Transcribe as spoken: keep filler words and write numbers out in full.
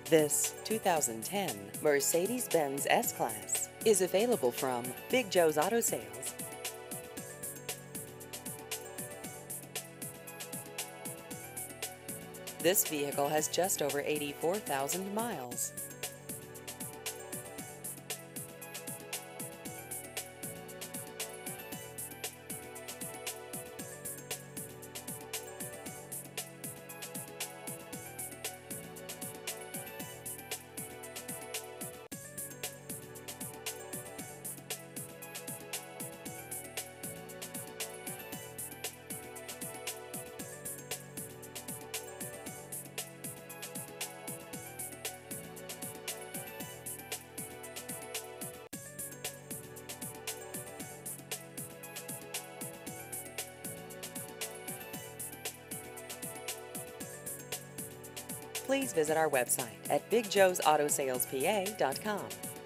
This two thousand ten Mercedes-Benz S-Class is available from Big Joe's Auto Sales. This vehicle has just over eighty-four thousand miles. Please visit our website at big joes auto sales p a dot com.